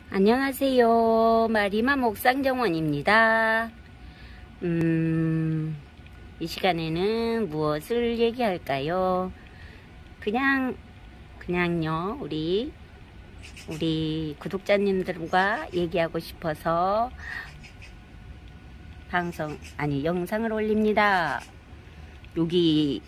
안녕하세요. 마리맘 옥상정원입니다. 이 시간에는 무엇을 얘기할까요? 그냥요, 우리 구독자님들과 얘기하고 싶어서 영상을 올립니다. 여기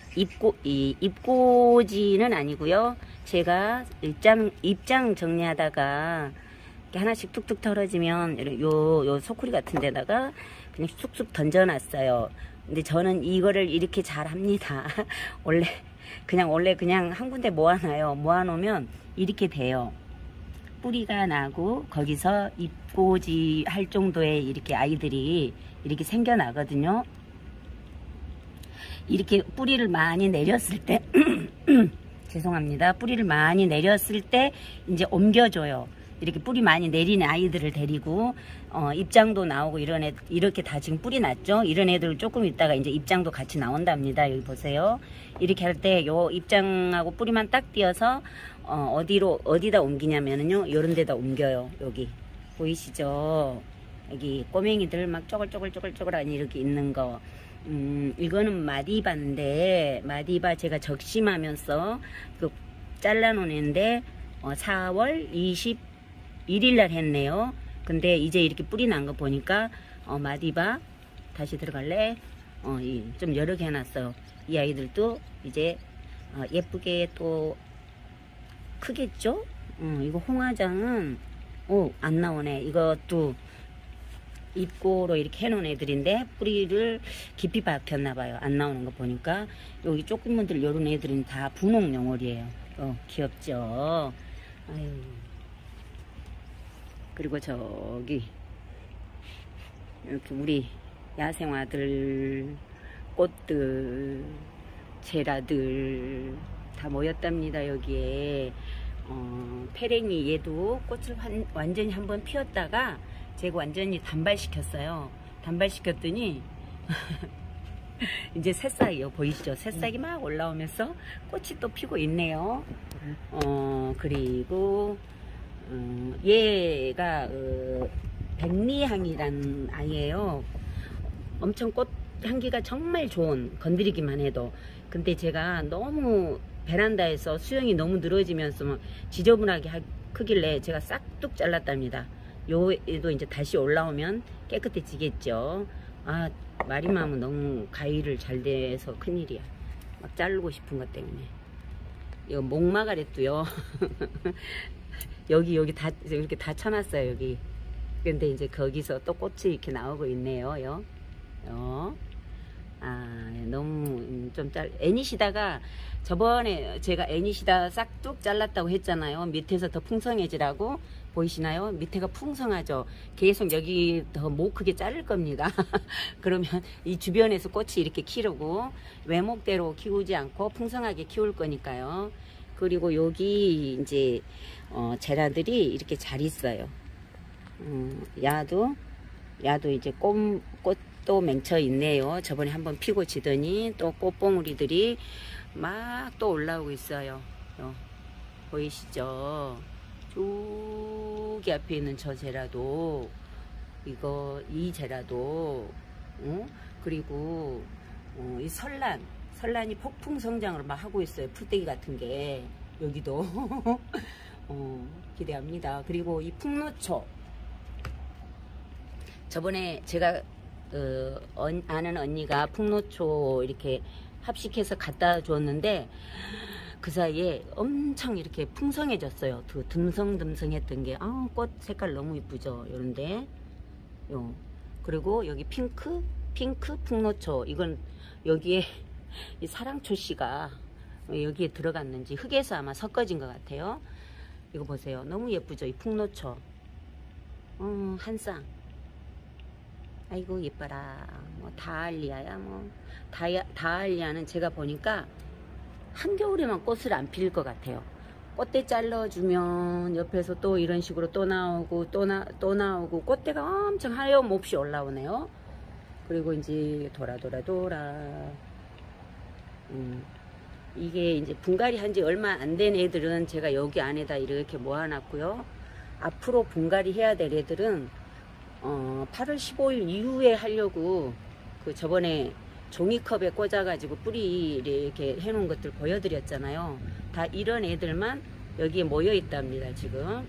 입고지는 아니고요. 제가 입장 정리하다가 하나씩 툭툭 털어지면 요 소쿠리 같은 데다가 그냥 쑥쑥 던져놨어요. 근데 저는 이거를 이렇게 잘 합니다. 원래 그냥 한 군데 모아놔요. 모아놓으면 이렇게 돼요. 뿌리가 나고 거기서 입고지 할 정도의 이렇게 아이들이 이렇게 생겨나거든요. 이렇게 뿌리를 많이 내렸을 때 죄송합니다. 뿌리를 많이 내렸을 때 이제 옮겨줘요. 이렇게 뿌리 많이 내리는 아이들을 데리고 입장도 나오고 이렇게 다 지금 뿌리 났죠. 이런 애들 조금 있다가 이제 입장도 같이 나온답니다. 여기 보세요. 이렇게 할 때 요 입장하고 뿌리만 딱 띄어서 어디다 옮기냐면은요, 요런 데다 옮겨요. 여기 보이시죠? 여기 꼬맹이들 막 쪼글쪼글쪼글쪼글하니 이렇게 있는 거. 이거는 마디바인데, 마디바 제가 적심하면서 잘라놓은 애인데 4월 21일날 했네요. 근데 이제 이렇게 뿌리 난 거 보니까 마디바 다시 들어갈래? 좀 여러 개 해놨어. 이 아이들도 이제 예쁘게 또 크겠죠? 이거 홍화장은 안 나오네. 이것도 입고로 이렇게 해놓은 애들인데 뿌리를 깊이 박혔나봐요. 안 나오는 거 보니까. 여기 조그만들 요런 애들은 다 분홍용월이에요. 귀엽죠? 아유. 그리고 저기 이렇게 우리 야생화들, 꽃들, 제라들 다 모였답니다. 여기에 페랭이 얘도 꽃을 완전히 한번 피웠다가 제가 완전히 단발시켰어요. 단발시켰더니 이제 새싹이요. 보이시죠? 새싹이 막 올라오면서 꽃이 또 피고 있네요. 그리고 얘가 백리향이란 아이예요. 엄청 꽃 향기가 정말 좋은, 건드리기만 해도. 근데 제가 너무 베란다에서 수영이 너무 늘어지면서 막 지저분하게 크길래 제가 싹둑 잘랐답니다. 요에도 이제 다시 올라오면 깨끗해지겠죠. 마리맘은 너무 가위를 잘 대서 큰일이야. 막 자르고 싶은 것 때문에. 이거 목마가렛도요. 여기 다 이렇게 다 쳐놨어요. 여기. 근데 이제 거기서 또 꽃이 이렇게 나오고 있네요. 너무 좀 애니시다가 저번에 제가 애니시다 싹둑 잘랐다고 했잖아요. 밑에서 더 풍성해지라고. 보이시나요? 밑에가 풍성하죠. 계속 여기 더 못 크게 자를 겁니다. 그러면 이 주변에서 꽃이 이렇게 키우고 외목대로 키우지 않고 풍성하게 키울 거니까요. 그리고 여기 이제 제라들이 이렇게 잘 있어요. 야도 이제 꽃도 맹쳐 있네요. 저번에 한번 피고 지더니 또 꽃봉우리들이 막 또 올라오고 있어요. 보이시죠? 저기 앞에 있는 저 제라도, 이 제라도, 그리고 이 설란이 폭풍 성장을 막 하고 있어요. 풀떼기 같은 게. 여기도 기대합니다. 그리고 이 풍노초, 저번에 제가 아는 언니가 풍노초 이렇게 합식해서 갖다 줬는데 그 사이에 엄청 이렇게 풍성해졌어요. 듬성듬성했던 게 꽃 색깔 너무 이쁘죠. 요런데 그리고 여기 핑크 풍노초, 이건 여기에 이 사랑초씨가 여기에 들어갔는지 흙에서 아마 섞어진 것 같아요. 이거 보세요. 너무 예쁘죠. 이 풍노초 한 쌍. 아이고 예뻐라. 다알리아야. 다알리아는 제가 보니까 한겨울에만 꽃을 안 필 것 같아요. 꽃대 잘라주면 옆에서 또 이런 식으로 또 나오고 또 나오고 꽃대가 엄청 하염없이 올라오네요. 그리고 이제 돌아 이게 이제 분갈이 한지 얼마 안 된 애들은 제가 여기 안에다 이렇게 모아놨고요. 앞으로 분갈이 해야 될 애들은 8월 15일 이후에 하려고 그 저번에 종이컵에 꽂아가지고 뿌리 이렇게 해놓은 것들 보여드렸잖아요. 다 이런 애들만 여기에 모여 있답니다, 지금.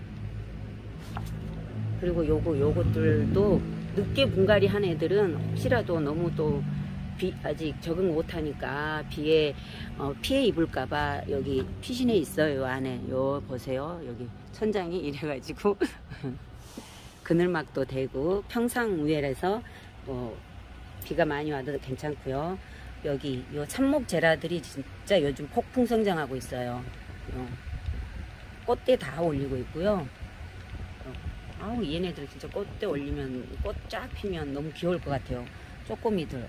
그리고 요것들도 늦게 분갈이 한 애들은 혹시라도 너무 또 아직 적응 못하니까 비에 피해 입을까봐 여기 피신해 있어요. 안에 요 보세요. 여기 천장이 이래가지고 그늘막도 되고 평상 우회라서 비가 많이 와도 괜찮고요. 여기 요 참목제라들이 진짜 요즘 폭풍 성장하고 있어요. 꽃대 다 올리고 있고요. 아우 얘네들 진짜 꽃대 올리면 꽃 쫙 피면 너무 귀여울 것 같아요. 쪼꼬미들.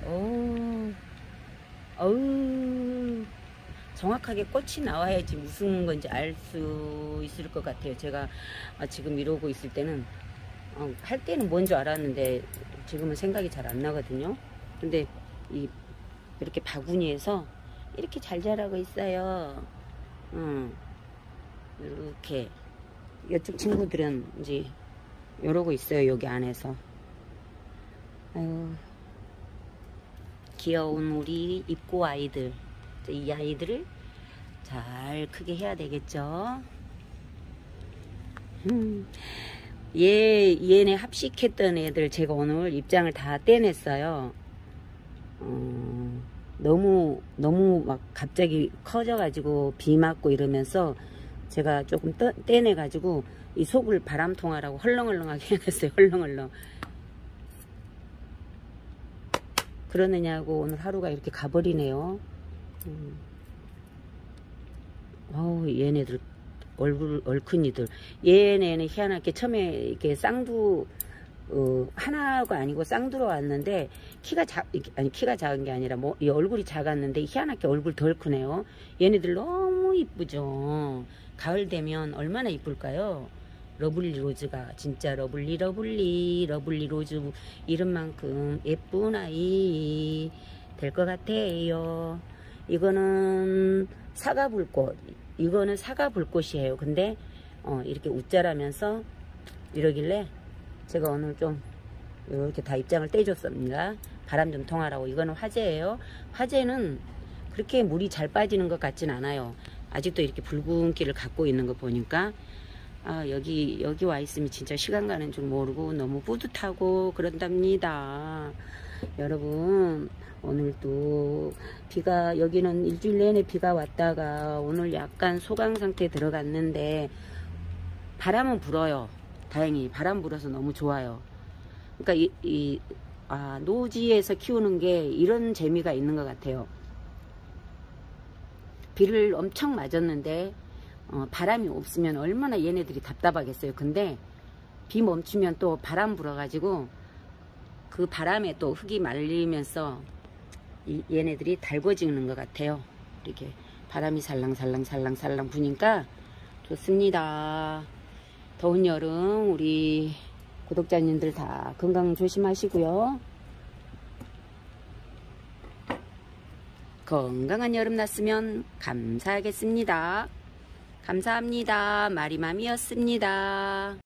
어우 정확하게 꽃이 나와야지 무슨 건지 알 수 있을 것 같아요. 제가 지금 이러고 있을 때는 할 때는 뭔 줄 알았는데 지금은 생각이 잘 안 나거든요. 근데 이렇게 바구니에서 이렇게 잘 자라고 있어요. 이렇게 이쪽 친구들은 이제 이러고 있어요. 여기 안에서. 아유, 귀여운 우리 입고 아이들. 이 아이들을 잘 크게 해야 되겠죠. 얘네 합식했던 애들 제가 오늘 입장을 다 떼냈어요. 너무 막 갑자기 커져가지고 비 맞고 이러면서 제가 조금 떼내가지고 이 속을 바람통하라고 헐렁헐렁하게 해놨어요. 헐렁헐렁. 그러느냐고 오늘 하루가 이렇게 가버리네요. 어우 얘네들 얼큰이들. 얘네는 희한하게 처음에 이렇게 쌍두 하나가 아니고 쌍두로 왔는데 키가 작은 게 아니라 이 얼굴이 작았는데 희한하게 얼굴 덜 크네요. 얘네들 너무 이쁘죠. 가을 되면 얼마나 이쁠까요? 러블리 로즈가 진짜 러블리 로즈 이름만큼 예쁜 아이 될 것 같아요. 이거는 사과불꽃. 이거는 사과불꽃이에요. 근데 이렇게 웃자라면서 이러길래 제가 오늘 좀 이렇게 다 입장을 떼줬습니다. 바람 좀 통하라고. 이거는 화재예요. 화재는 그렇게 물이 잘 빠지는 것 같진 않아요. 아직도 이렇게 붉은기를 갖고 있는 거 보니까 여기 와 있으면 진짜 시간 가는 줄 모르고 너무 뿌듯하고 그런답니다. 여러분 오늘도 비가 여기는 일주일 내내 비가 왔다가 오늘 약간 소강 상태에 들어갔는데 바람은 불어요. 다행히 바람 불어서 너무 좋아요. 그러니까 노지에서 키우는 게 이런 재미가 있는 것 같아요. 비를 엄청 맞았는데 바람이 없으면 얼마나 얘네들이 답답하겠어요. 근데 비 멈추면 또 바람 불어가지고 그 바람에 또 흙이 말리면서 얘네들이 달궈지는 것 같아요. 이렇게 바람이 살랑살랑 부니까 좋습니다. 더운 여름 우리 구독자님들 다 건강 조심하시고요. 건강한 여름 났으면 감사하겠습니다. 감사합니다. 마리맘이었습니다.